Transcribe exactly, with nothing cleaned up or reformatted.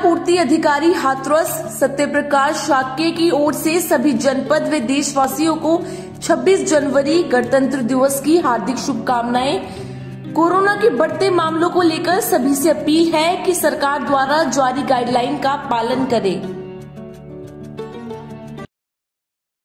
पूर्ति अधिकारी हाथरस सत्यप्रकाश शाक्य की ओर से सभी जनपद व देशवासियों को छब्बीस जनवरी गणतंत्र दिवस की हार्दिक शुभकामनाएं। कोरोना के बढ़ते मामलों को लेकर सभी से अपील है कि सरकार द्वारा जारी गाइडलाइन का पालन करें।